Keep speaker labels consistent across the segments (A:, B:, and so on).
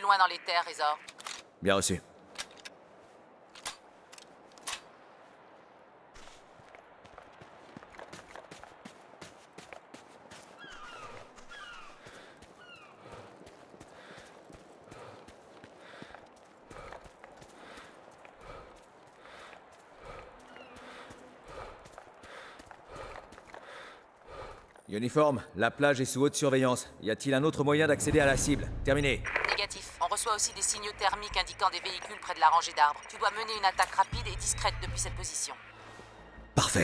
A: plus loin dans les terres, Razor.
B: Bien reçu. Uniforme, la plage est sous haute surveillance. Y a-t-il un autre moyen d'accéder à la cible? Terminé.
A: Négatif. On reçoit aussi des signaux thermiques indiquant des véhicules près de la rangée d'arbres. Tu dois mener une attaque rapide et discrète depuis cette position.
B: Parfait.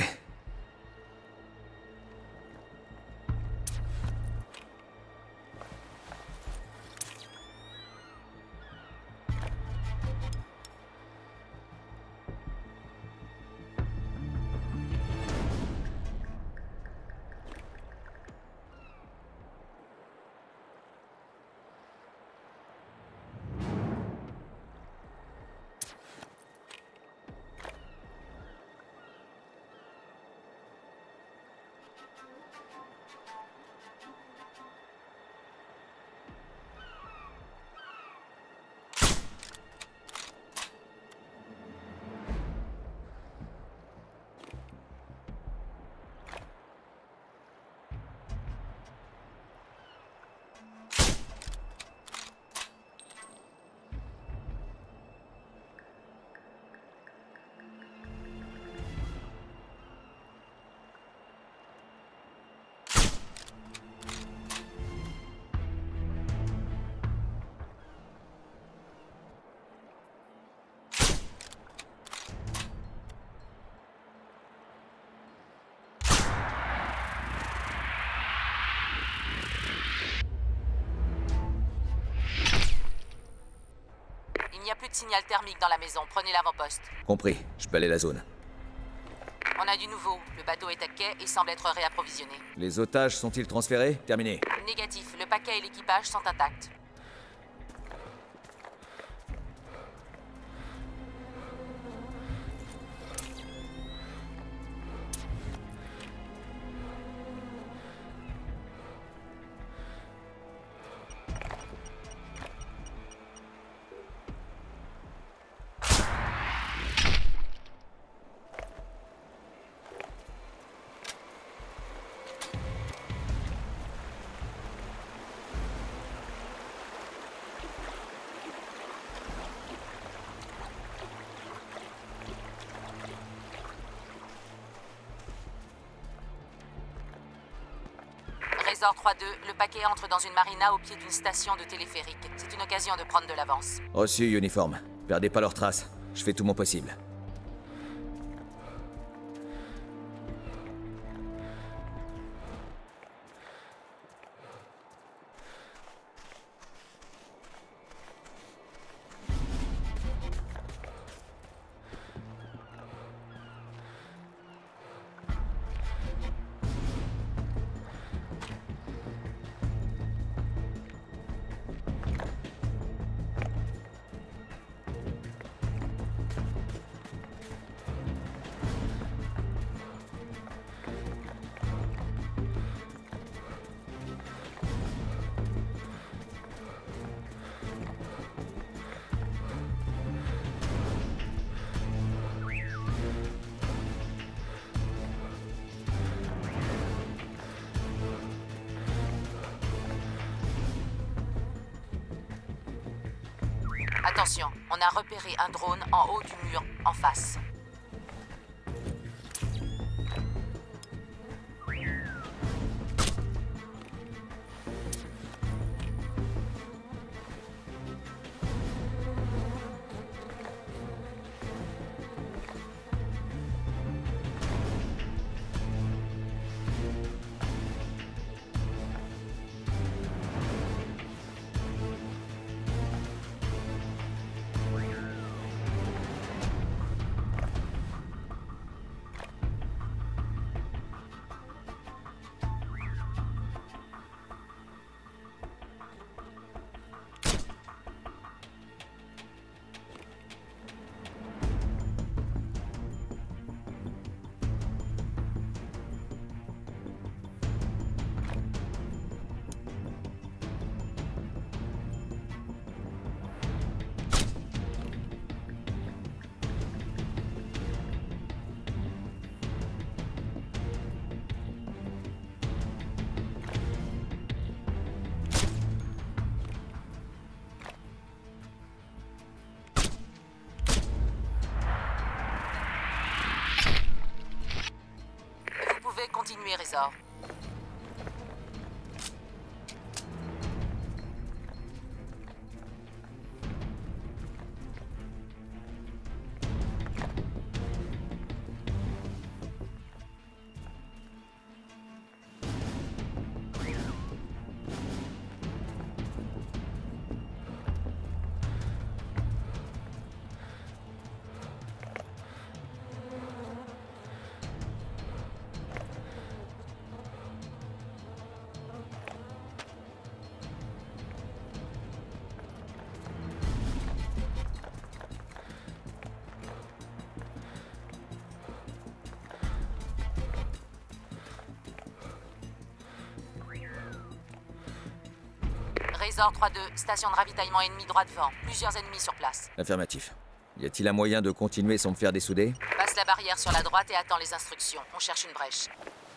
A: Il n'y a plus de signal thermique dans la maison. Prenez l'avant-poste.
B: Compris, je peux aller la zone.
A: On a du nouveau. Le bateau est à quai et semble être réapprovisionné.
B: Les otages sont-ils transférés? Terminé.
A: Négatif. Le paquet et l'équipage sont intacts. Razor 3-2, le paquet entre dans une marina au pied d'une station de téléphérique. C'est une occasion de prendre de l'avance.
B: Reçu, uniforme. Perdez pas leurs traces. Je fais tout mon possible.
A: Attention, on a repéré un drone en haut du mur, en face. trésor. Razor 3-2, station de ravitaillement ennemie droit devant. Plusieurs ennemis sur place.
B: Affirmatif. Y a-t-il un moyen de continuer sans me faire dessouder?
A: Passe la barrière sur la droite et attends les instructions. On cherche une brèche.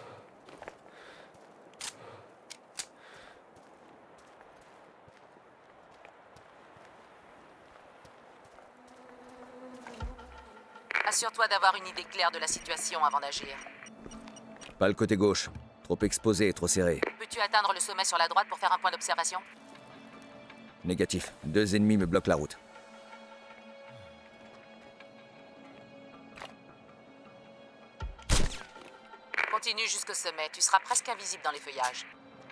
A: Assure-toi d'avoir une idée claire de la situation avant d'agir.
B: Pas le côté gauche. Trop exposé et trop serré.
A: Peux-tu atteindre le sommet sur la droite pour faire un point d'observation?
B: Négatif. 2 ennemis me bloquent la route.
A: Continue jusqu'au sommet, tu seras presque invisible dans les feuillages.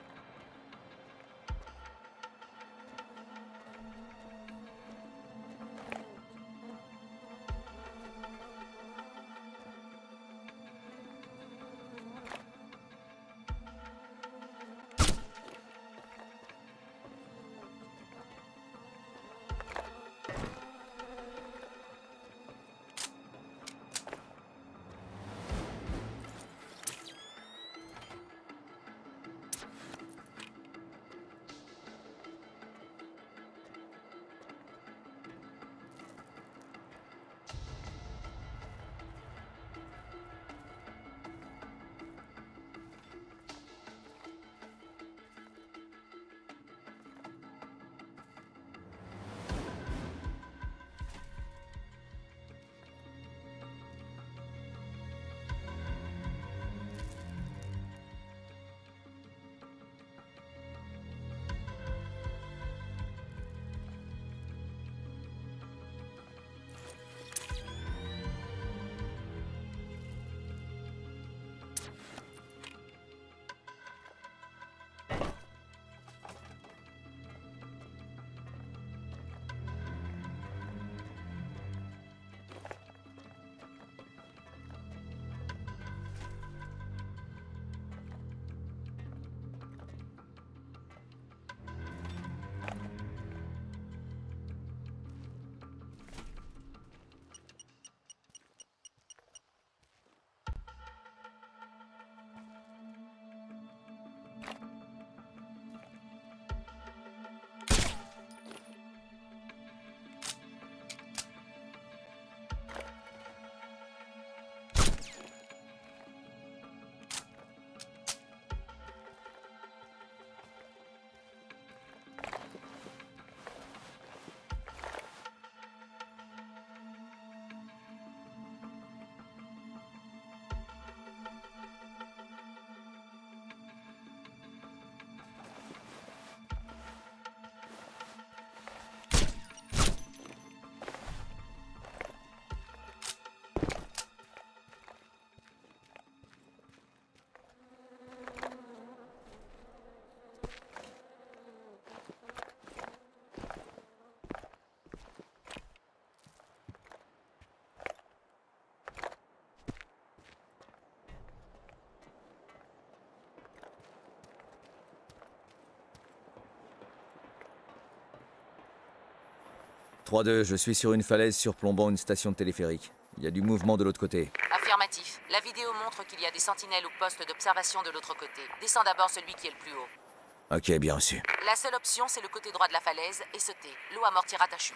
B: « 3-2, je suis sur une falaise surplombant une station de téléphérique. Il y a du mouvement de l'autre côté.
A: Affirmatif. La vidéo montre qu'il y a des sentinelles ou postes d'observation de l'autre côté. Descends d'abord celui qui est le plus haut.
B: Ok, bien reçu.
A: La seule option, c'est le côté droit de la falaise et sauter. L'eau amortira ta chute.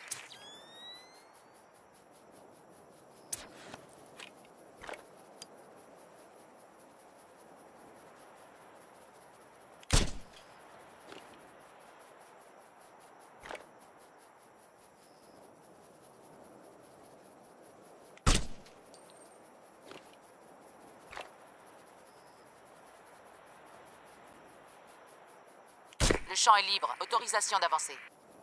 A: Le champ est libre. Autorisation d'avancer.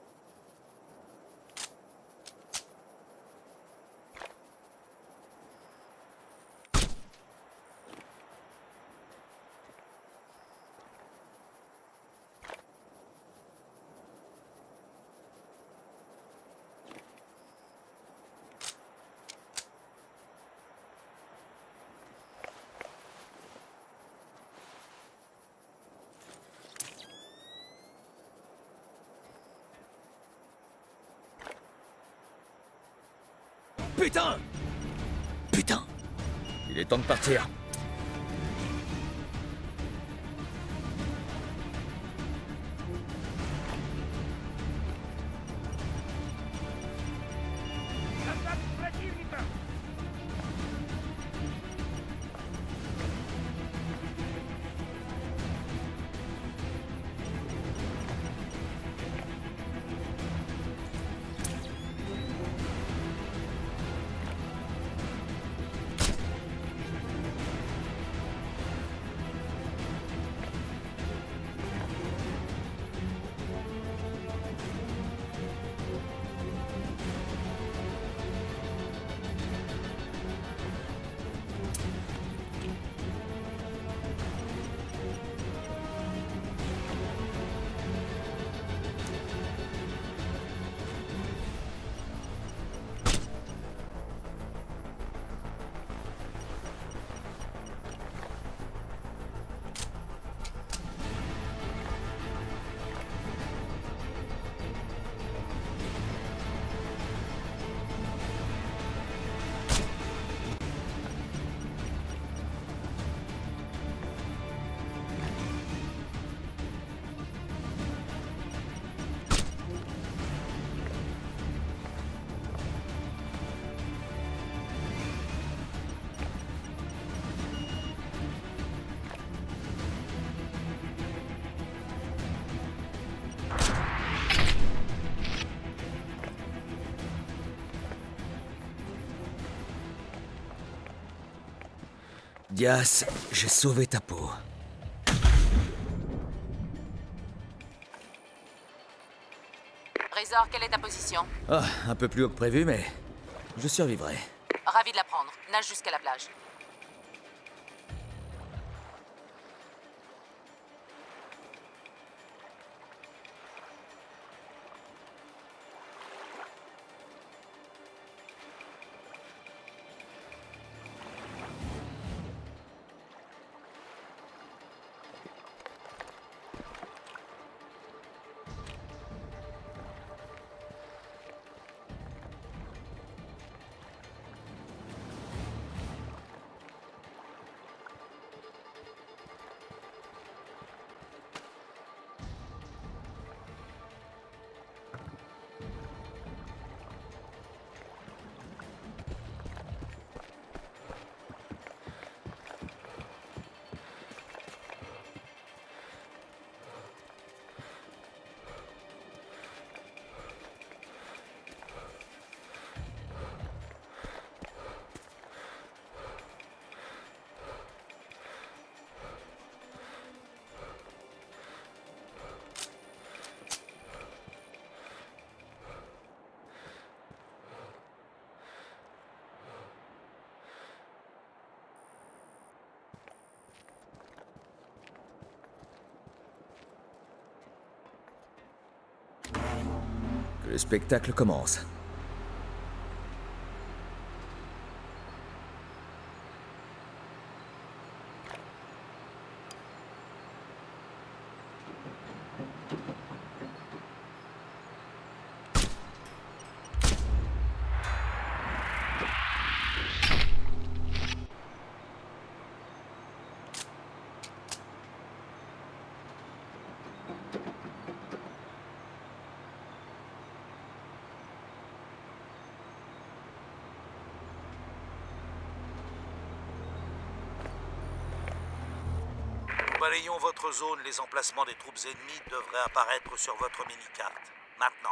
B: Putain! Putain! Il est temps de partir. Dias, j'ai sauvé ta peau.
A: Razor, quelle est ta position?
B: Ah, un peu plus haut que prévu, mais je survivrai.
A: Ravi de l'apprendre. Nage jusqu'à la plage.
B: Que le spectacle commence.
C: Balayons votre zone, les emplacements des troupes ennemies devraient apparaître sur votre mini-carte. Maintenant.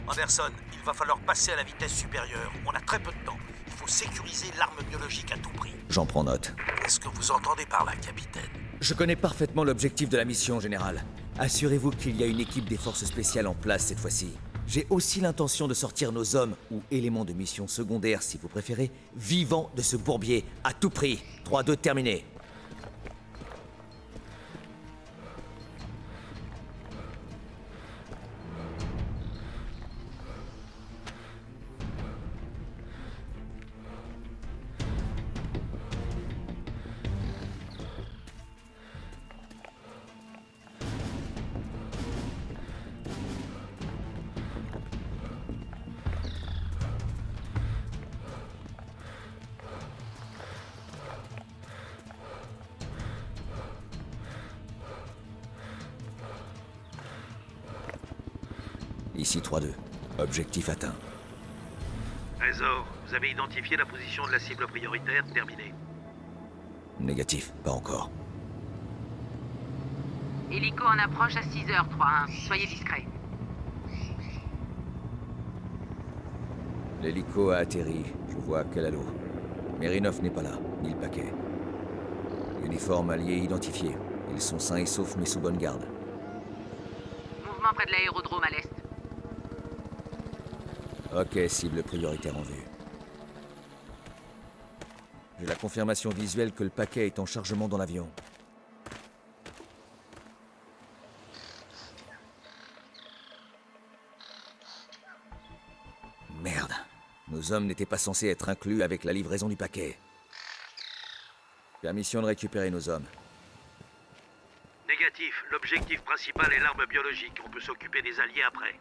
C: Anderson, il va falloir passer à la vitesse supérieure. On a très peu de temps. Il faut sécuriser l'arme biologique à tout prix.
B: J'en prends note.
C: Qu'est-ce que vous entendez par là, capitaine?
B: Je connais parfaitement l'objectif de la mission, Général. Assurez-vous qu'il y a une équipe des forces spéciales en place cette fois-ci. J'ai aussi l'intention de sortir nos hommes, ou éléments de mission secondaire si vous préférez, vivants de ce bourbier, à tout prix. 3-2 terminé. Ici 3-2. Objectif atteint.
D: Trésor, vous avez identifié la position de la cible prioritaire? Terminé.
B: Négatif, pas encore.
A: Hélico en approche à 6h, 3-1. Soyez discret.
B: L'hélico a atterri. Je vois Kalalo. Merinov n'est pas là, ni le paquet. Uniforme allié identifié. Ils sont sains et saufs mais sous bonne garde.
A: Mouvement près de l'aérodrome à l'est.
B: Ok, cible prioritaire en vue. J'ai la confirmation visuelle que le paquet est en chargement dans l'avion. Merde. Nos hommes n'étaient pas censés être inclus avec la livraison du paquet. Permission de récupérer nos hommes.
D: Négatif. L'objectif principal est l'arme biologique. On peut s'occuper des alliés après.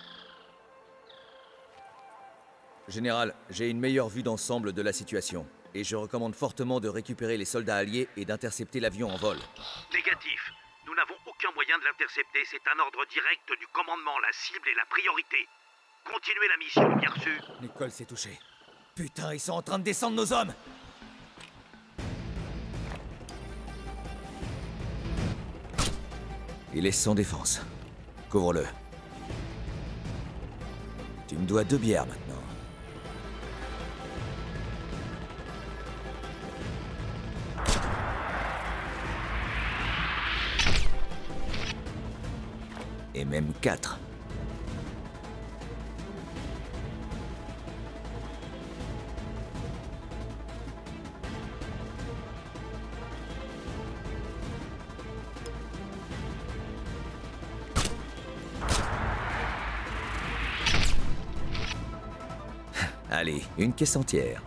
B: Général, j'ai une meilleure vue d'ensemble de la situation. Et je recommande fortement de récupérer les soldats alliés et d'intercepter l'avion en vol.
D: Négatif. Nous n'avons aucun moyen de l'intercepter. C'est un ordre direct du commandement. La cible est la priorité. Continuez la mission, bien reçu.
B: Nicole s'est touchée. Putain, ils sont en train de descendre nos hommes! Il est sans défense. Couvre-le. Tu me dois 2 bières maintenant. Et même 4. Allez, une caisse entière.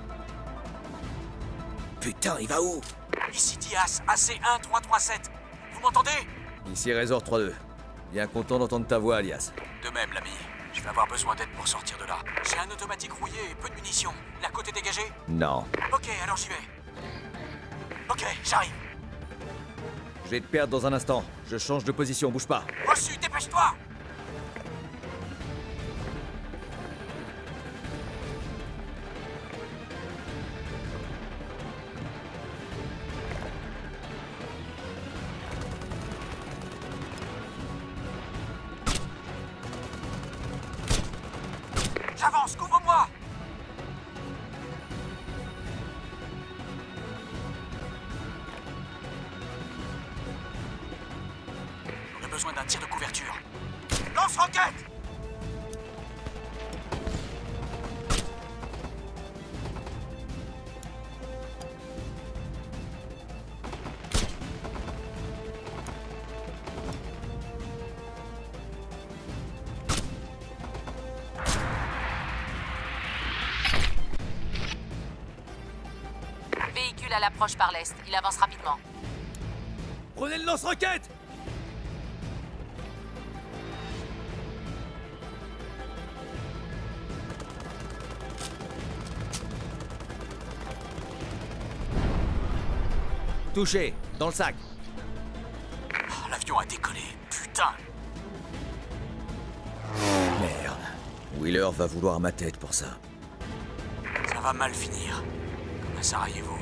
B: Putain, il va où?
C: Ici Diaz, AC1 337. Vous m'entendez?
B: Ici Resort 3-2. Bien content d'entendre ta voix, Alias.
C: De même, l'ami. Je vais avoir besoin d'aide pour sortir de là. J'ai un automatique rouillé et peu de munitions. La côte est dégagée?
B: Non.
C: Ok, alors j'y vais. Ok, j'arrive.
B: Je vais te perdre dans un instant. Je change de position, bouge pas.
C: Reçu, dépêche-toi! J'avance, couvre-moi! On a besoin d'un tir de couverture. Lance-roquette!
A: Véhicule à l'approche par l'est. Il avance rapidement.
B: Prenez le lance-roquette! Touché, dans le sac.
C: Oh, l'avion a décollé, putain!
B: Merde. Wheeler va vouloir ma tête pour ça.
C: Ça va mal finir. Comme à Sarajevo.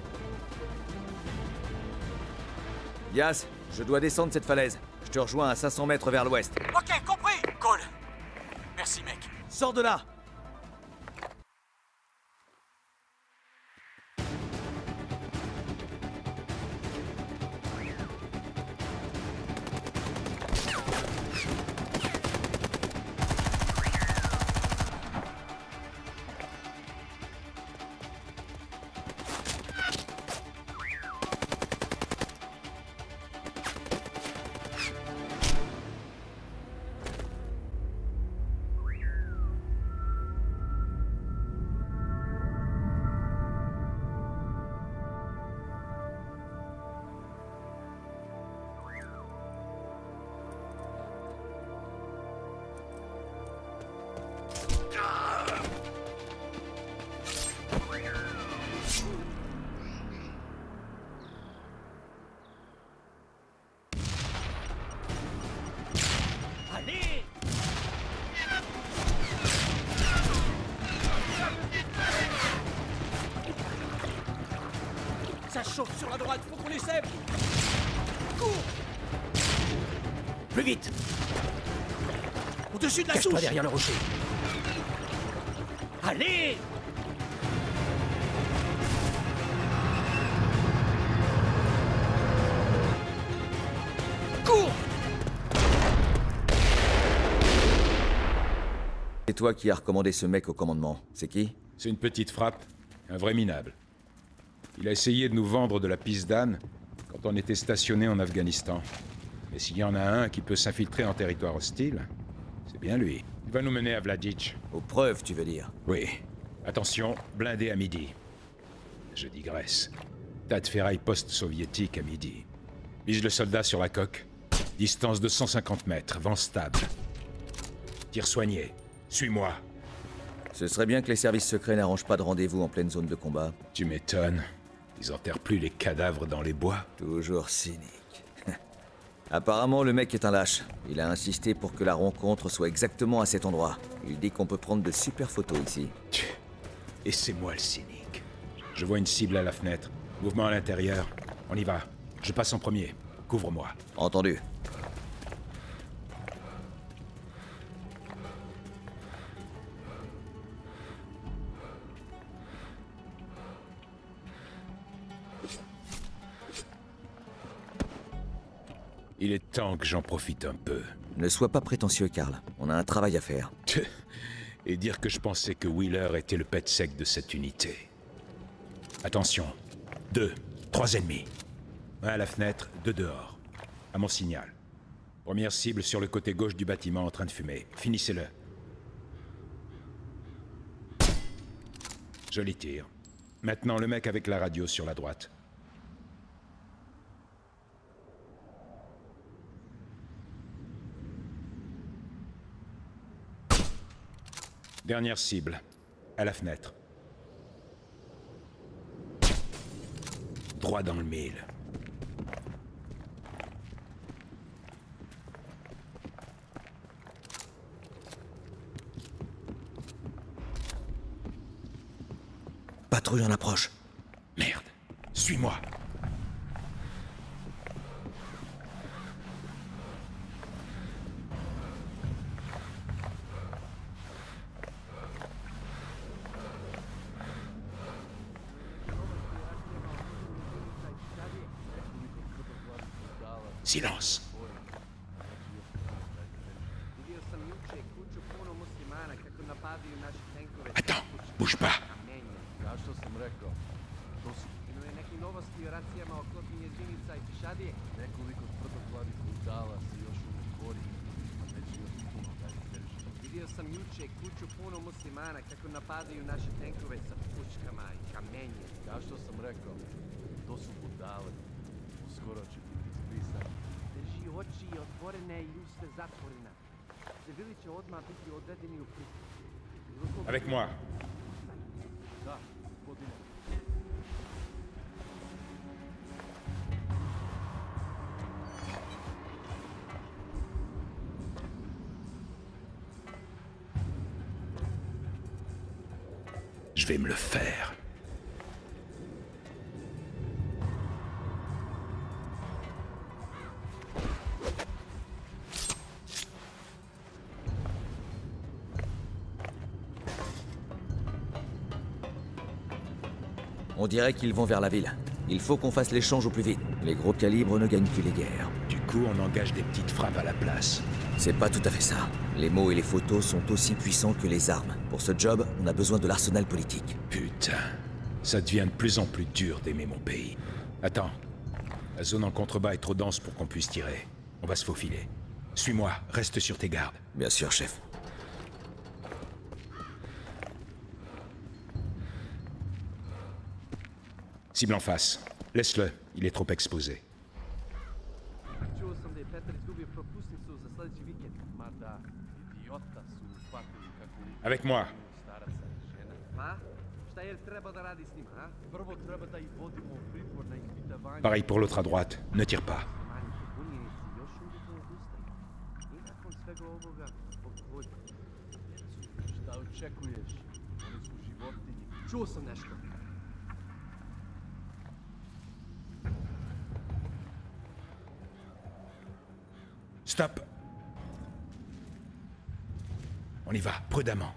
B: Yas, je dois descendre cette falaise. Je te rejoins à 500 mètres vers l'ouest.
C: Ok, compris! Cole! Merci, mec.
B: Sors de là!
E: Ça chauffe sur la droite, faut qu'on les sème. Cours!
B: Plus vite!
E: Au-dessus de la
B: Cache-toi
E: souche!
B: derrière le rocher.
E: Allez! Cours!
B: C'est toi qui as recommandé ce mec au commandement. C'est qui?
F: C'est une petite frappe, un vrai minable. Il a essayé de nous vendre de la pisse d'âne quand on était stationné en Afghanistan. Mais s'il y en a un qui peut s'infiltrer en territoire hostile, c'est bien lui. Il va nous mener à Vladic.
B: Aux preuves, tu veux dire?
F: Oui. Attention, blindé à midi. Je digresse. Tas de ferraille post-soviétique à midi. Vise le soldat sur la coque. Distance de 150 mètres, vent stable. Tir soigné. Suis-moi.
B: Ce serait bien que les services secrets n'arrangent pas de rendez-vous en pleine zone de combat.
F: Tu m'étonnes. Ils enterrent plus les cadavres dans les bois.
B: Toujours cynique. Apparemment, le mec est un lâche. Il a insisté pour que la rencontre soit exactement à cet endroit. Il dit qu'on peut prendre de super photos ici.
F: Et c'est moi le cynique. Je vois une cible à la fenêtre. Mouvement à l'intérieur. On y va. Je passe en premier. Couvre-moi.
B: Entendu.
F: Il est temps que j'en profite un peu.
B: Ne sois pas prétentieux, Karl. On a un travail à faire.
F: Et dire que je pensais que Wheeler était le pet sec de cette unité. Attention. 2, 3 ennemis. Un à la fenêtre, 2 dehors. À mon signal. Première cible sur le côté gauche du bâtiment en train de fumer. Finissez-le. Joli tir. Maintenant le mec avec la radio sur la droite. Dernière cible, à la fenêtre. Droit dans le mille.
B: Patrouille en approche.
F: Merde, suis-moi. Silence. Attends, bouge pas.
G: Vidio sam juče kuću puno muslimana kako napadaju naše tenkove sa puškama i kamenjem.
H: Kao što sam rekao, to su budale. Uskoro će biti izbrisani.
G: Drži oči otvorene i usta zatvorena. Civili će odmah biti odvedeni u pritvor.
F: Avec moi.
H: Da, gospodine.
F: Je vais me le faire.
B: On dirait qu'ils vont vers la ville. Il faut qu'on fasse l'échange au plus vite. Les gros calibres ne gagnent plus les guerres.
F: Du coup, on engage des petites frappes à la place.
B: C'est pas tout à fait ça. Les mots et les photos sont aussi puissants que les armes. Pour ce job, on a besoin de l'arsenal politique.
F: Putain, ça devient de plus en plus dur d'aimer mon pays. Attends, la zone en contrebas est trop dense pour qu'on puisse tirer. On va se faufiler. Suis-moi, reste sur tes gardes.
B: Bien sûr, chef.
F: Cible en face. Laisse-le, il est trop exposé.
G: Čuo sam da je Petar izgubio propusnicu za sledeći vikend. Mada, idiota su uhvatili kako
F: Avec moi.
G: staraca i žena. Pa? Šta je treba da radi s njima, a? Prvo treba da ih vodimo u pritvor na ispitavanje.
F: Pareil pour l'autre à droite, ne tire pas.
G: Manji bunjenici još uvijek ne odustaju. I nakon svega ovoga, spokojno. Šta očekuješ? Oni su životinji. Čuo sam nešto.
F: Stop. On y va, prudemment.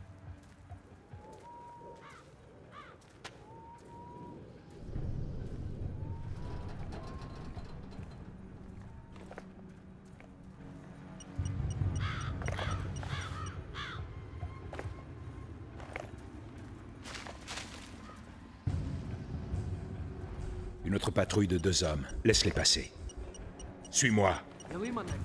F: Une autre patrouille de 2 hommes. Laisse-les passer. Suis-moi.
G: Jel ima neko?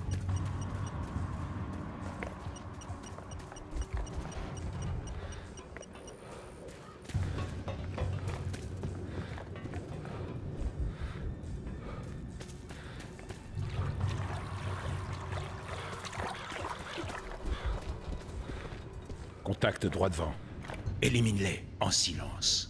F: Contact droit devant. Élimine-les en silence.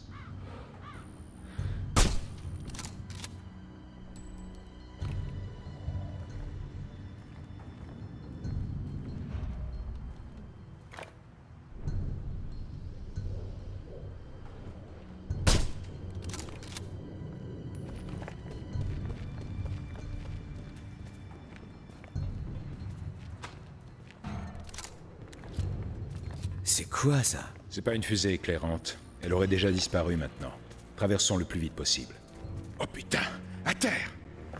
B: C'est quoi ça?
F: C'est pas une fusée éclairante. Elle aurait déjà disparu maintenant. Traversons le plus vite possible. Oh putain! À terre!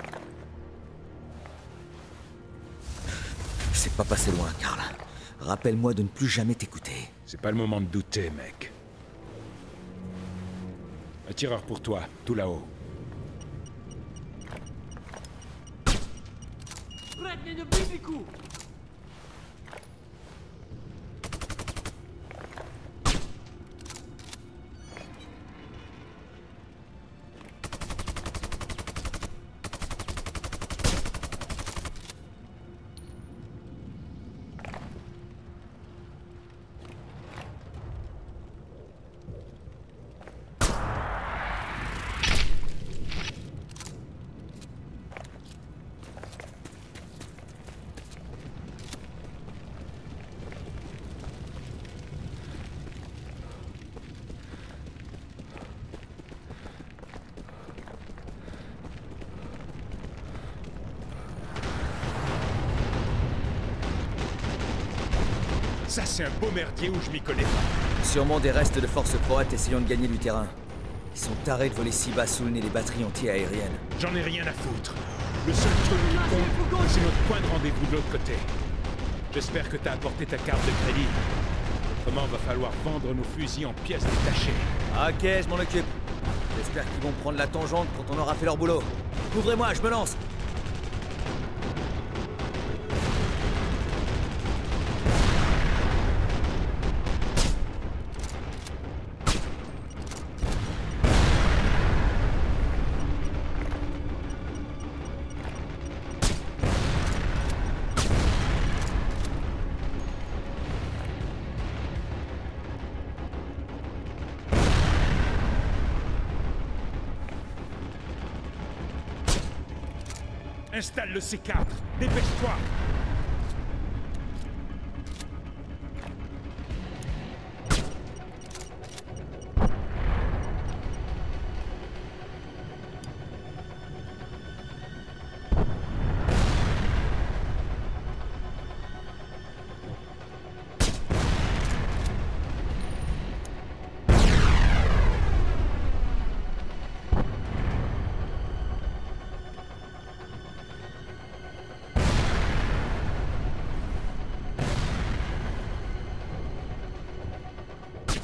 B: C'est pas passé loin, Karl. Rappelle-moi de ne plus jamais t'écouter.
F: C'est pas le moment de douter, mec. Un tireur pour toi, tout là-haut.
G: Prednje bibliku!
F: Ça, c'est un beau merdier où je m'y connais pas.
B: Sûrement des restes de forces croates essayant de gagner du terrain. Ils sont tarés de voler si bas sous le nez les batteries anti-aériennes.
F: J'en ai rien à foutre. Le seul truc qui compte, c'est notre point de rendez-vous de l'autre côté. J'espère que t'as apporté ta carte de crédit. Autrement, va falloir vendre nos fusils en pièces détachées.
B: Ok, je m'en occupe. J'espère qu'ils vont prendre la tangente quand on aura fait leur boulot. Couvrez-moi, je me lance.
F: Installe le C4. Dépêche-toi.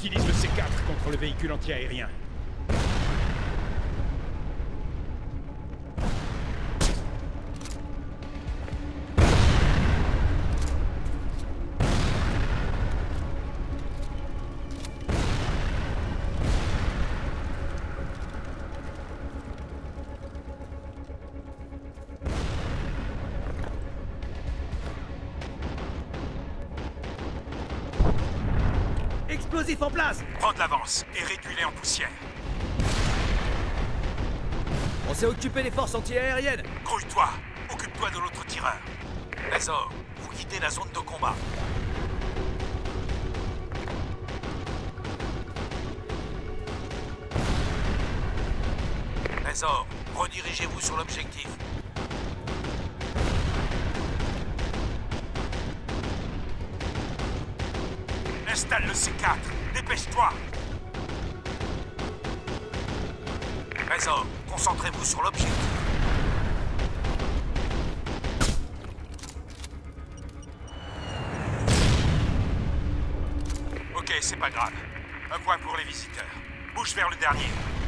F: Utilise le C4 contre le véhicule anti-aérien.
B: Explosif en place!
D: Prends de l'avance et réduis-les en poussière.
B: On s'est occupé des forces anti-aériennes!
C: Grouille-toi. Occupe-toi de l'autre tireur. Trésor, vous quittez la zone de combat. Trésor, redirigez-vous sur l'objectif. Installe le C4. Dépêche-toi. Trésor, concentrez-vous sur l'objectif. Ok, c'est pas grave. Un point pour les visiteurs. Bouge vers le dernier.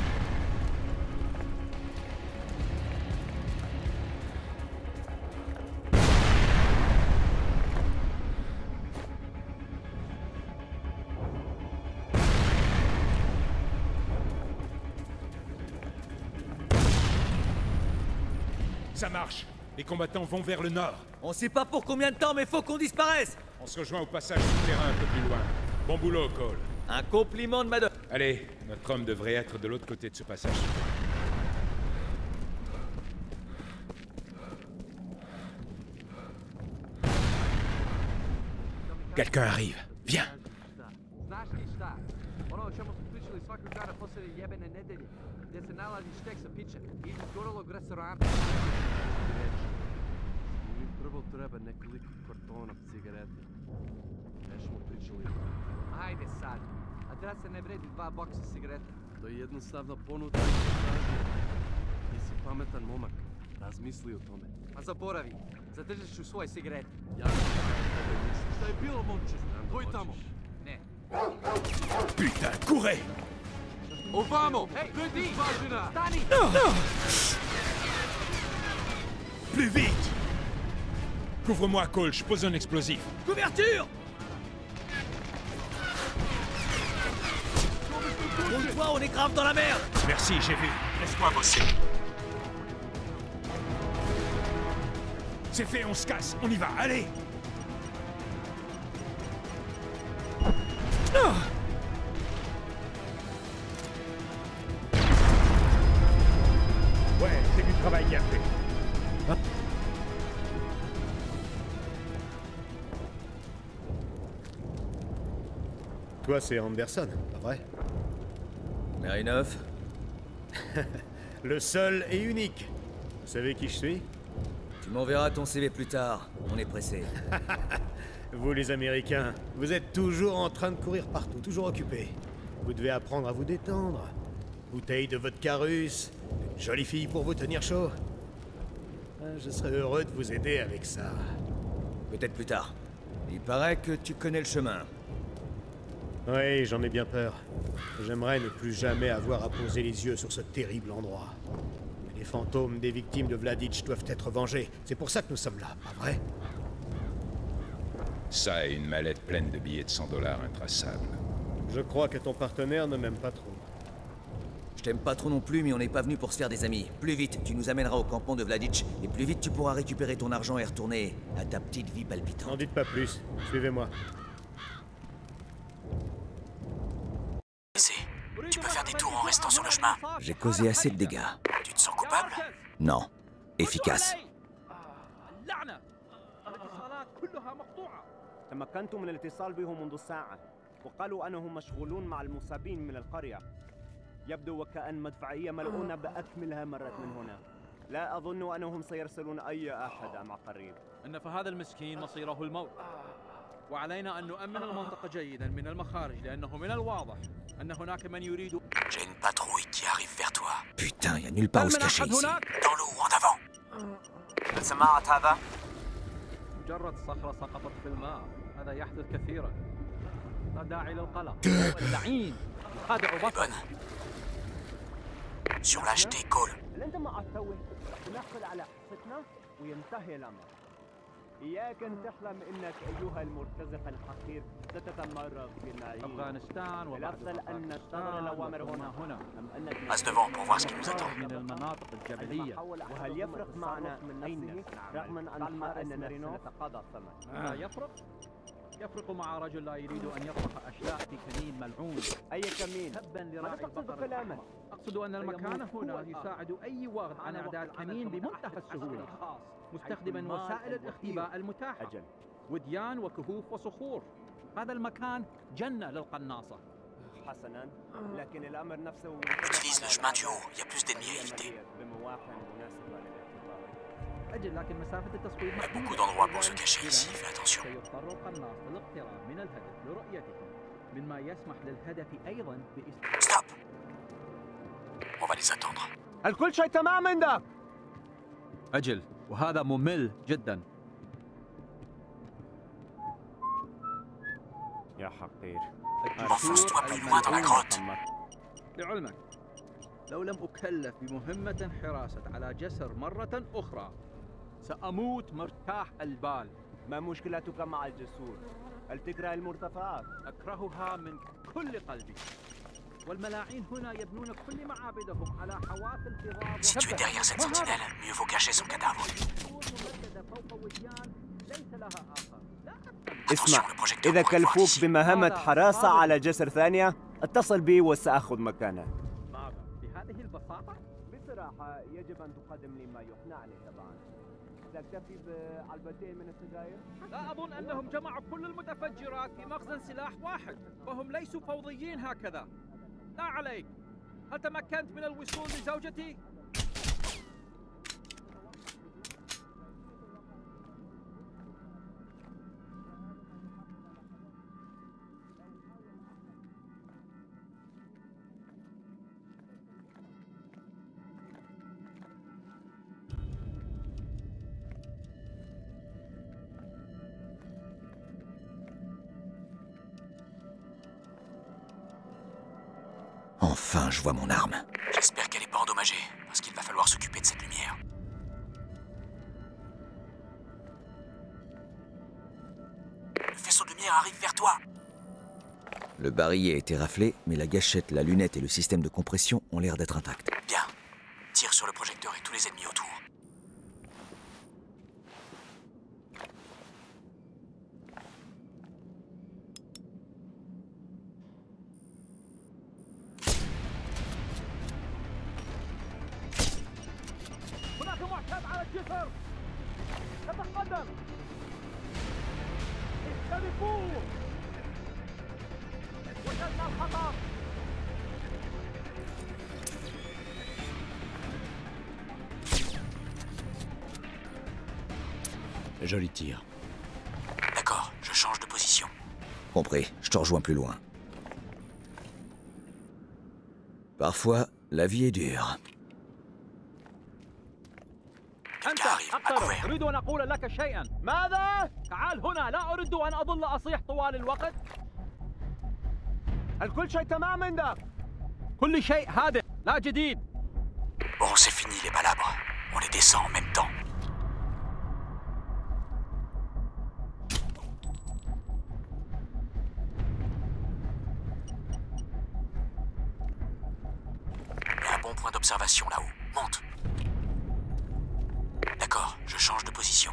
F: Ça marche. Les combattants vont vers le nord.
B: On sait pas pour combien de temps, mais faut qu'on disparaisse!
F: On se rejoint au passage souterrain un peu plus loin. Bon boulot, Cole.
B: Un compliment de madame.
F: Allez, notre homme devrait être de l'autre côté de ce passage souterrain. Quelqu'un arrive. Viens.
G: Znaš li šta? Ono o čemu smo pričali svakog dana poslije jebene nedelje, gdje se nalazi štek sa pićem i iz gorelog restorana. Mi prvo treba nekoliko kartona cigarete. Ne smo pričali. Ajde sad. Adresa ne vredi 2 boksa cigareta. To je jednostavna ponuda i potražnja. Ti si pametan momak. Razmisli o tome. A zaboravi. Zadržat ću svoje cigarete. Ja šta je bilo, momče? Koji tamo? Ne.
F: Putain, courez!
G: Ovamo! Hej, vidi! Stani!
F: Plus vite! Couvre-moi, Cole, je pose un explosif.
B: Couverture! Roule-toi, on est grave dans la merde!
F: Merci, j'ai vu.
C: Laisse-moi bosser.
F: C'est fait, on se casse. On y va, allez! Ouais, c'est du travail bien fait.
I: Toi, c'est Anderson, pas vrai?
B: Marinov?
I: Le seul et unique. Vous savez qui je suis?
B: Tu m'enverras ton CV plus tard. On est pressé.
I: Vous, les Américains, vous êtes toujours en train de courir partout, toujours occupés. Vous devez apprendre à vous détendre. Bouteille de vodka russe, une jolie fille pour vous tenir chaud. Je serais heureux de vous aider avec ça.
B: Peut-être plus tard. Il paraît que tu connais le chemin.
I: Oui, j'en ai bien peur. J'aimerais ne plus jamais avoir à poser les yeux sur ce terrible endroit. Mais les fantômes des victimes de Mladic doivent être vengés. C'est pour ça que nous sommes là, pas vrai?
F: Ça et une mallette pleine de billets de $100 intraçables.
I: Je crois que ton partenaire ne m'aime pas trop.
B: Je t'aime pas trop non plus, mais on n'est pas venu pour se faire des amis. Plus vite, tu nous amèneras au campement de Mladic, et plus vite tu pourras récupérer ton argent et retourner à ta petite vie palpitante.
I: N'en dites pas plus. Suivez-moi.
C: Tu peux faire des tours en restant sur le chemin.
B: J'ai causé assez de dégâts.
C: Tu te sens coupable?
B: Non. Efficace.
J: تمكنت من الاتصال بهم منذ ساعة وقالوا أنهم مشغولون مع المصابين من القرية. يبدو وكأن مدفعية ملعونة بأكملها مرت من هنا. لا أظن أنهم سيرسلون أي أحد مع قريب.
E: إن فهذا المسكين مصيره الموت. وعلينا أن نؤمن المنطقة جيدا من المخارج لأنه من الواضح أن هناك من يريد.
C: J'ai une patrouille qui arrive vers toi.
B: Putain, y a nulle part où se cacher ici.
C: Dans l'eau, en avant. هل سمعت هذا؟
G: مجرد صخرة سقطت في الماء. هذا يحدث كثيرا.
E: لا داعي للقلق. اللعين يخادع بصري.
C: Sur l'acheté, Cole.
J: اللي انت ما تسوي نحصل على حصتنا وينتهي الامر. اياك ان تحلم انك ايها المرتزق الحقير ستتمرغ في النعيم.
E: افغانستان
J: الافضل ان ننتظر الاوامر هنا ام انك
C: Passe devant pour voir ce qui nous attend.
E: من المناطق الجبلية.
J: وهل يفرق معنا من اين رغم ان اننا سنتقاضى الثمن؟
E: لا يفرق؟ يفرق مع رجل لا يريد ان يطرح اشلاء في كمين ملعون.
J: اي كمين؟
E: تبا
J: ماذا
E: لراعي
J: تقصد
E: بقر
J: بكلامك؟
E: الأحمر. اقصد ان المكان هنا يساعد اي وغد عن اعداد كمين بمنتهى السهولة، مستخدما وسائل الاختباء المتاحة.
J: أجل.
E: وديان وكهوف وصخور. هذا المكان جنة للقناصة.
J: حسنا، لكن الامر نفسه
C: Utilise le chemin du haut, il y a plus d'ennemis à éviter.
J: بمواقع مناسبة للاختبار.
E: أجل، لكن مسافة التصوير
C: Il y a
E: محدودة.
C: beaucoup d'endroits pour se cacher ici, fais attention.
E: سيضطر القناص للاقتراب من الهدف لرؤيتهم، مما يسمح للهدف أيضا
C: Stop! On va les attendre.
J: هل كل شيء تمام عندك؟
E: أجل، وهذا ممل جدا.
J: يا حقير.
C: Enfonce-toi plus loin dans la grotte.
E: لعلمك، لو لم أكلف بمهمة حراسة على جسر مرة أخرى سأموت مرتاح البال.
J: ما مشكلتك مع الجسور؟ هل تكره المرتفعات؟
E: أكرهها من كل قلبي. والملاعين هنا يبنون كل معابدهم على حواف الهضاب.
C: Si tu es derrière cette sentinelle, mieux vaut cacher son cadavre.
J: اسمع، إذا كلفوك بمهمة حراسة على جسر ثانية اتصل بي وسأخذ مكانه.
E: بهذه البساطة؟
J: بصراحة يجب أن تقدم لي ما يحنى عليه طبعا. تكتفي بعلبتين من السجاير؟
E: لا أظن أنهم جمعوا كل المتفجرات في مخزن سلاح واحد، وهم ليسوا فوضيين هكذا. لا عليك، هل تمكنت من الوصول لزوجتي؟
B: Enfin, je vois mon arme.
C: J'espère qu'elle n'est pas endommagée, parce qu'il va falloir s'occuper de cette lumière. Le faisceau de lumière arrive vers toi.
B: Le barillet a été raflé, mais la gâchette, la lunette et le système de compression ont l'air d'être intacts.
C: Bien. Tire sur le projecteur et tous les ennemis autour.
E: هناك معتاد على الجسر. تتقدم. اختلفوا. وجدنا الخطر.
F: Joli tir.
C: D'accord, je change de position.
B: Compris, je te rejoins plus loin. Parfois, la vie est dure.
C: Quelqu'un arrive, à couvert.
E: أريد أن أقول لك شيئا.
J: ماذا؟
E: تعال هنا، لا أريد أن أظل أصيح طوال الوقت.
J: هل كل شيء تمام عندك؟
E: كل شيء هادئ، لا جديد.
C: Bon, c'est fini les palabres. On les descend en même temps. Il y a un bon point d'observation là-haut. Monte. D'accord, je change de position.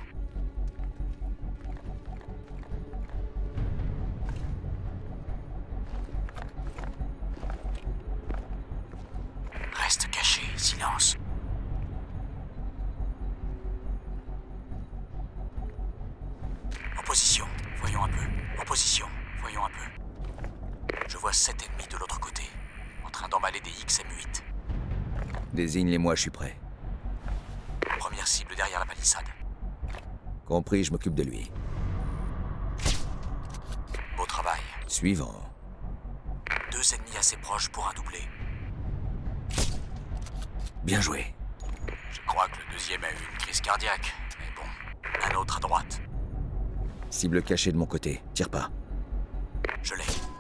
C: Reste caché, silence. En position, voyons un peu. En position, voyons un peu. Je vois 7 ennemis de l'autre côté, en train d'emballer des XM8.
B: Désigne-les-moi, je suis prêt.
C: Première cible derrière la palissade.
B: Compris, je m'occupe de lui.
C: Beau travail.
B: Suivant.
C: 2 ennemis assez proches pour un doublé.
B: Bien joué.
C: Je crois que le deuxième a eu une crise cardiaque. Mais bon, un autre à droite.
B: Cible cachée de mon côté. Tire pas.
C: Je l'ai.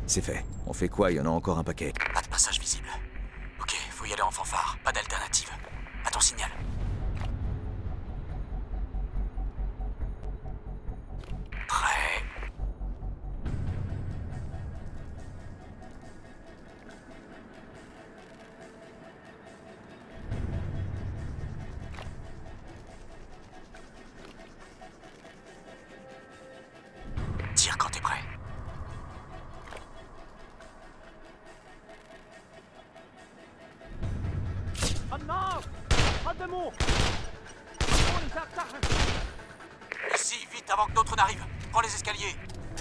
B: C'est fait. On fait quoi? Il y en a encore un paquet.
C: Pas de passage visible. Ok, faut y aller en fanfare. Pas d'alternative. À ton signal. Prêt. Tire quand t'es prêt. Ici, vite avant que d'autres n'arrivent. Prends les escaliers.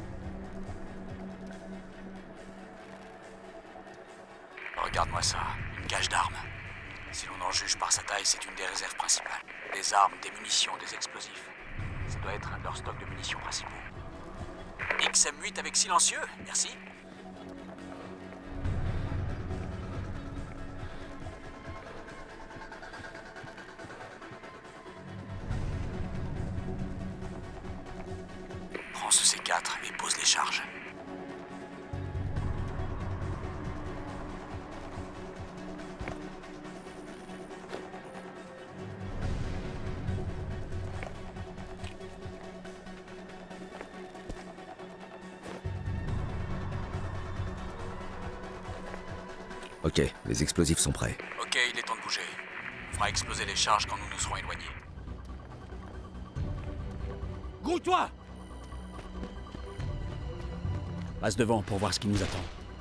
C: Regarde-moi ça, une cage d'armes. Si l'on en juge par sa taille, c'est une des réserves principales. Des armes, des munitions, des explosifs. Ça doit être un de leurs stocks de munitions principaux. XM8 avec silencieux, merci. Prends ce C4 et pose les charges.
B: Ok, les explosifs sont prêts.
C: Ok, il est temps de bouger. On fera exploser les charges quand nous nous serons éloignés.
K: Grouille-toi! Passe devant pour voir ce qui nous attend.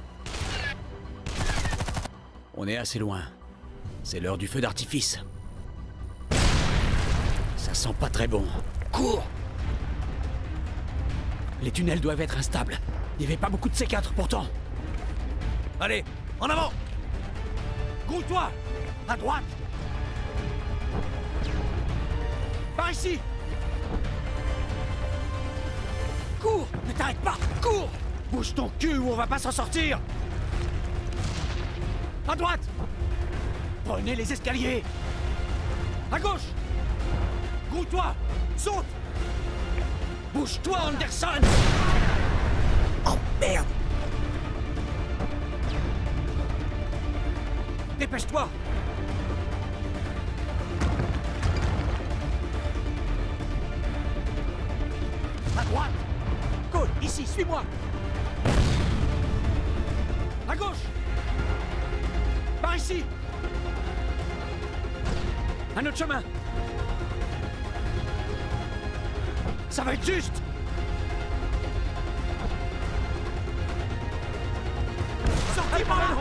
K: On est assez loin. C'est l'heure du feu d'artifice. Ça sent pas très bon. Cours! Les tunnels doivent être instables. Il n'y avait pas beaucoup de C4 pourtant. Allez, en avant! Grouille-toi! À droite! Par ici! Cours! Ne t'arrête pas! Cours! Bouge ton cul ou on va pas s'en sortir! À droite! Prenez les escaliers! À gauche! Grouille-toi! Saute! Bouge-toi, Anderson! Oh merde! Dépêche-toi! À droite! Cole, ici, suis-moi! À gauche! Par ici! Un autre chemin! Ça va être juste! Sortez par là!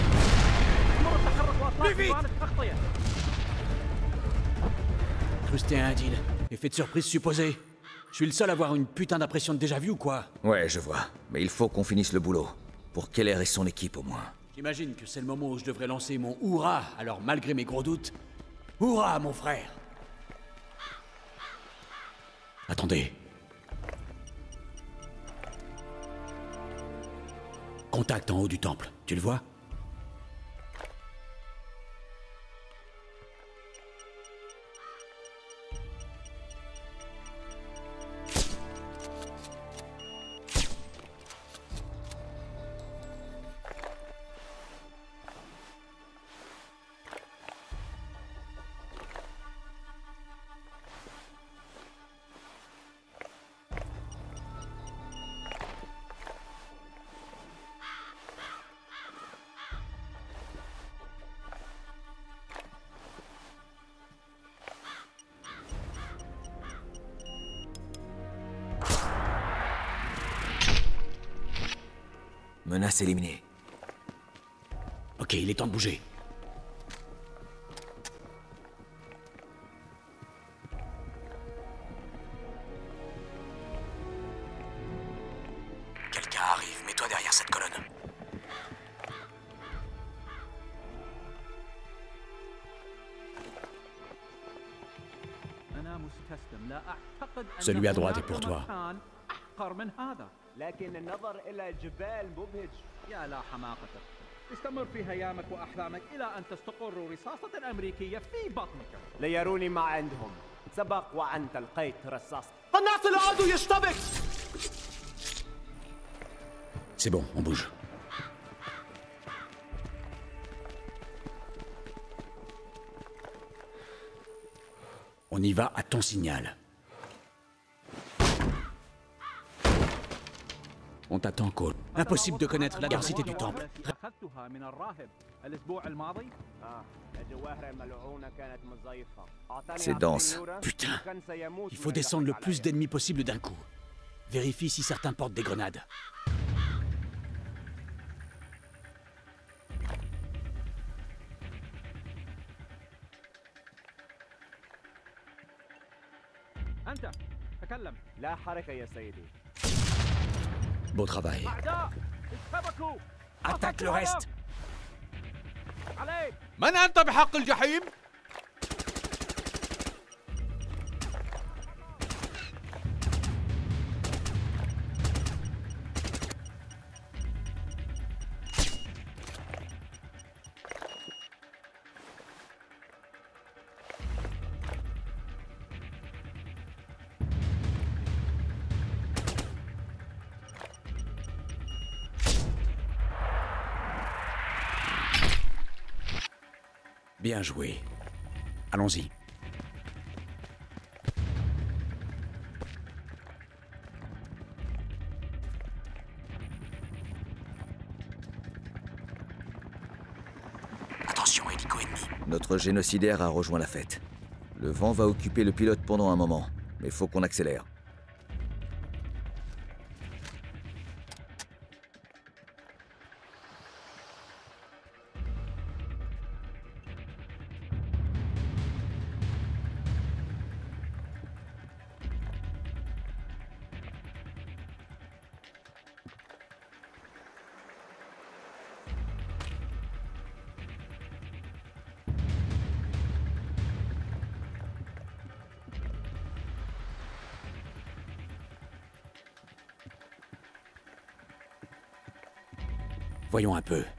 K: Plus vite! Crusté un deal. Effet de surprise supposé. Je suis le seul à avoir une putain d'impression de déjà-vu ou quoi?
B: Ouais, je vois. Mais il faut qu'on finisse le boulot. Pour Keller et son équipe, au moins.
K: J'imagine que c'est le moment où je devrais lancer mon hurrah, alors malgré mes gros doutes... Hurrah, mon frère! Attendez. Contact en haut du temple, tu le vois?
B: Menace éliminée.
K: Ok, il est temps de bouger.
C: Quelqu'un arrive, mets-toi derrière cette colonne.
K: Celui à droite est pour toi.
J: لكن النظر إلى الجبال مبهج.
E: يا لا حماقتك. استمر في هيامك وأحلامك إلى أن تستقر رصاصة أمريكية في بطنك.
J: ليروني ما عندهم. سبق وأنت لقيت رصاص.
G: الناس العدو يشتبك.
F: C'est bon, on bouge. On y va à ton signal. On t'attend, Cole. Impossible de connaître la densité du temple.
B: C'est dense.
F: Putain. Il faut descendre le plus d'ennemis possible d'un coup. Vérifie si certains portent des grenades. Beau travail. Attaque le reste.
E: من أنت بحق الجحيم؟
F: Bien joué. Allons-y.
C: Attention, hélico ennemi.
B: Notre génocidaire a rejoint la fête. Le vent va occuper le pilote pendant un moment, mais faut qu'on accélère.
F: Voyons un peu.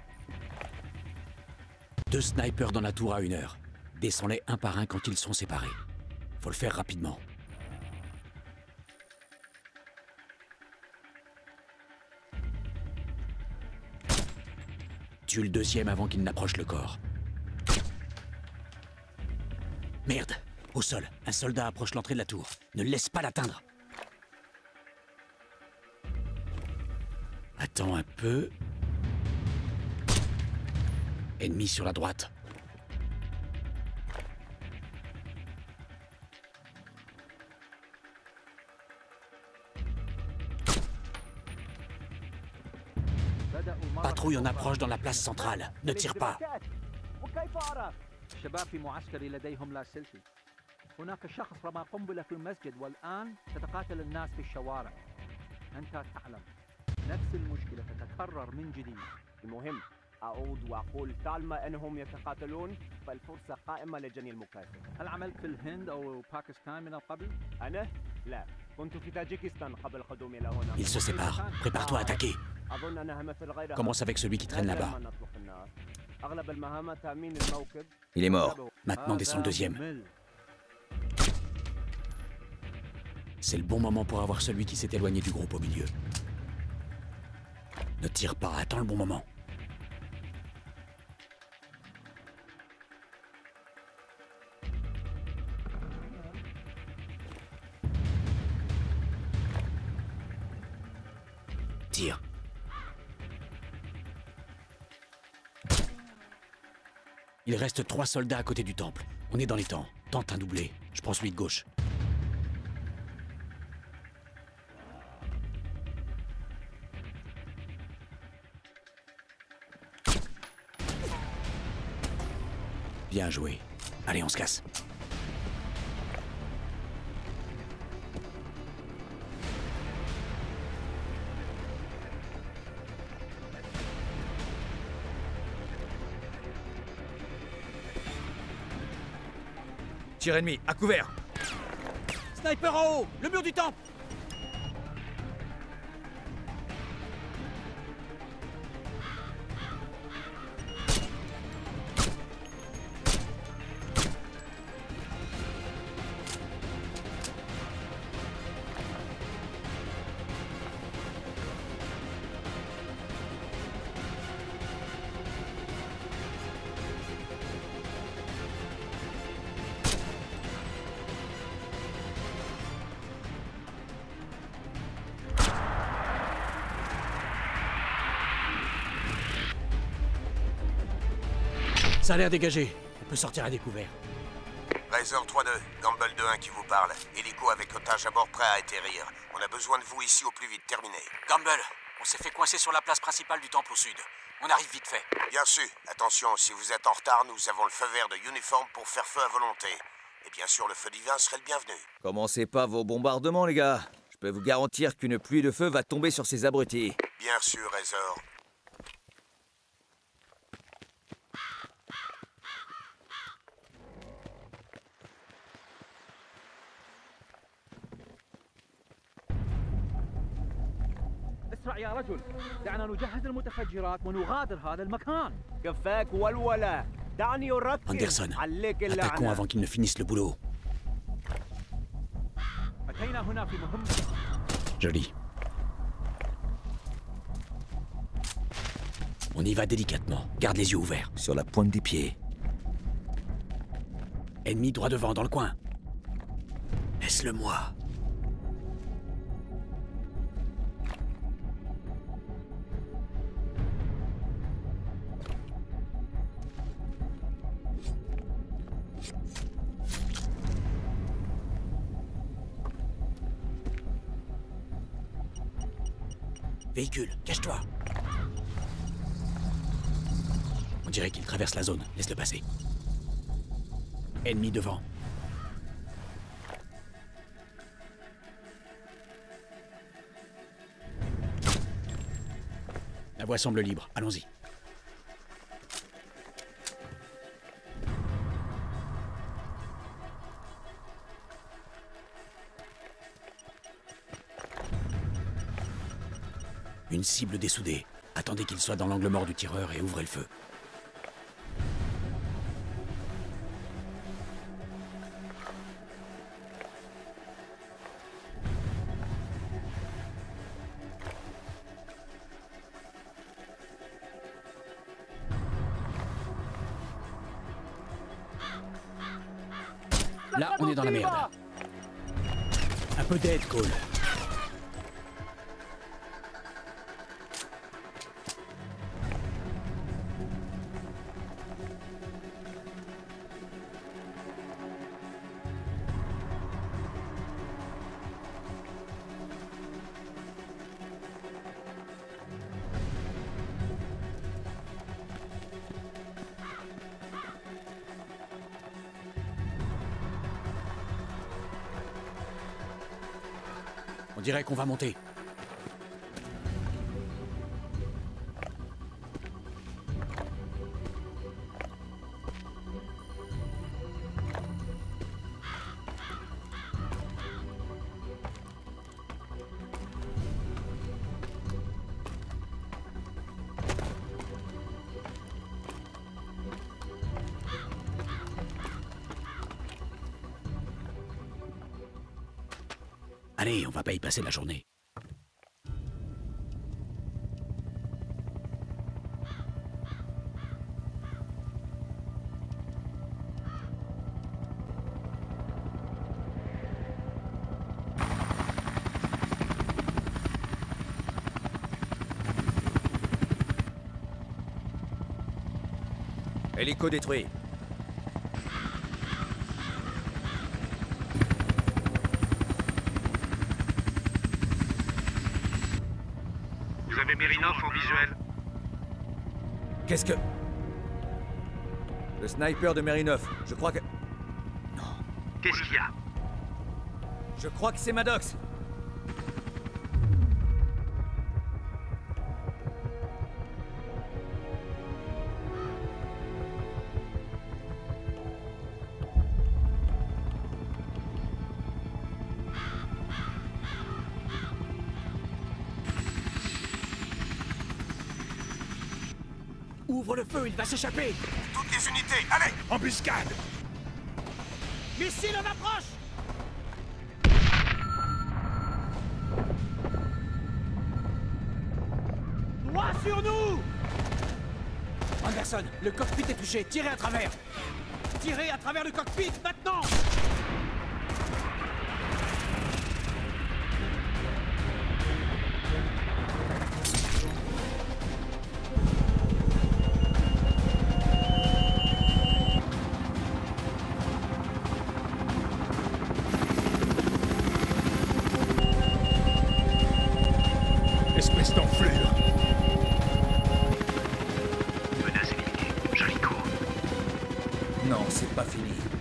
F: 2 snipers dans la tour à 1 heure. Descends-les un par un quand ils sont séparés. Faut le faire rapidement. Tue le 2e avant qu'il n'approche le corps. Merde! Au sol, un soldat approche l'entrée de la tour. Ne laisse pas l'atteindre. Attends un peu. Ennemi sur la droite. Patrouille en approche dans la place centrale. Ne tire pas.
E: الشباب في معسكري لديهم لاسلكي. هناك شخص رمى قنبلة في المسجد والآن تتقاتل الناس في الشوارع. أنت تعلم نفس المشكلة تتكرر من جديد.
J: المهم أعود وأقول طالما أنهم يتقاتلون فالفرصة قائمة لجني المكافئ.
E: هل عملت في الهند أو باكستان من قبل؟
J: أنا؟ لا، كنت في تاجيكستان قبل قدومي إلى هنا.
F: Ils se séparent. Prépare-toi à attaquer.
J: أظن أنها مثل غيرها.
F: Commence avec celui qui traîne là-bas.
J: أغلب المهام تأمين الموكب.
B: Il est mort.
F: Maintenant descends le 2e. C'est le bon moment pour avoir celui qui s'est éloigné du groupe au milieu. Ne tire pas, attends le bon moment. Tire. Il reste 3 soldats à côté du temple. On est dans les temps. Tente un doublé. Je prends celui de gauche. Bien joué. Allez, on se casse.
B: Tir ennemi, à couvert!
K: Sniper en haut! Le mur du temple! Ça a l'air dégagé. On peut sortir à découvert.
L: Razor 3-2, Gamble 2-1 qui vous parle. Hélico avec otage à bord prêt à atterrir. On a besoin de vous ici au plus vite, terminé.
C: Gamble, on s'est fait coincer sur la place principale du temple au sud. On arrive vite fait.
L: Bien sûr. Attention, si vous êtes en retard, nous avons le feu vert de Uniform pour faire feu à volonté. Et bien sûr, le feu divin serait le bienvenu.
B: Commencez pas vos bombardements, les gars. Je peux vous garantir qu'une pluie de feu va tomber sur ces abrutis.
L: Bien sûr, Razor.
E: اسرع يا رجل، دعنا نجهز المتفجرات ونغادر هذا المكان.
J: كفاك والولا، دعني أركز.
K: Anderson,
J: عليك
K: attaquons
J: اللعنة.
K: avant qu'ils ne finissent le boulot.
E: أتينا هنا في مهمة.
K: Joli. On y va délicatement. Garde les yeux ouverts.
B: Sur la pointe des pieds.
K: Ennemi droit devant, dans le coin. Laisse-le moi. Véhicule, cache-toi. On dirait qu'il traverse la zone. Laisse-le passer. Ennemi devant. La voie semble libre. Allons-y. Une cible dessoudée. Attendez qu'il soit dans l'angle mort du tireur et ouvrez le feu. Là, on est dans la merde. Un peu d'aide, Cole. On dirait qu'on va monter. Allez, on va pas y passer la journée.
B: Hélico détruit.
D: Vous avez Merinov en visuel?
B: Qu'est-ce que... Le sniper de Merinov. Je crois que...
D: Qu'est-ce qu'il y a?
B: Je crois que c'est Maddox.
K: Ouvre le feu, il va s'échapper.
L: Toutes les unités, allez!
F: Embuscade!
K: Missile en approche! Droit sur nous! Anderson, le cockpit est touché. Tirez à travers. Tirez à travers le cockpit, maintenant!
F: cette enflure.
D: Menace éliminée. Jolicourt.
B: Non, c'est pas fini.